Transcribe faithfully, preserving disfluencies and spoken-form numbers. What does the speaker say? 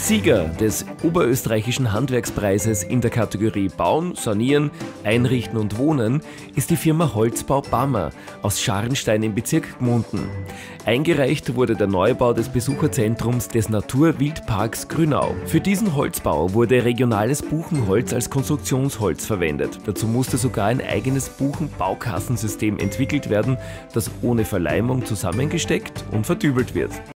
Sieger des Oberösterreichischen Handwerkspreises in der Kategorie Bauen, Sanieren, Einrichten und Wohnen ist die Firma Holzbau Bammer aus Scharnstein im Bezirk Gmunden. Eingereicht wurde der Neubau des Besucherzentrums des Naturwildparks Grünau. Für diesen Holzbau wurde regionales Buchenholz als Konstruktionsholz verwendet. Dazu musste sogar ein eigenes Buchenbaukassensystem entwickelt werden, das ohne Verleimung zusammengesteckt und verdübelt wird.